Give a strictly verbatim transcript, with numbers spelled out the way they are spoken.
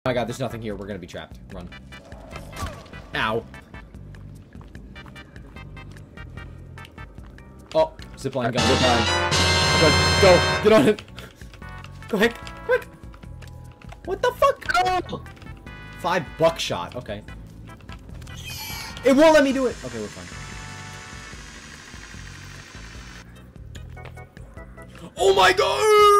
Oh my god, there's nothing here. We're gonna be trapped. Run. Ow. Oh, zipline gun. Zipline. Go, go, get on it. Quick, quick. What the fuck? Oh. Five buckshot. Okay. It won't let me do it. Okay, we're fine. Oh my god!